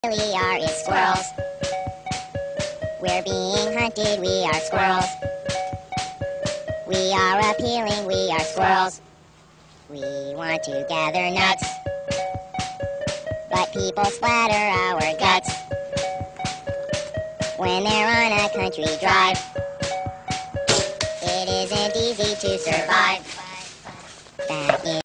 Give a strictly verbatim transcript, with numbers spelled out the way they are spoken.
really are is squirrels. We're being hunted, we are squirrels. We are appealing, we are squirrels. We want to gather nuts, but people splatter our guts when they're on a country drive. It isn't easy to survive back in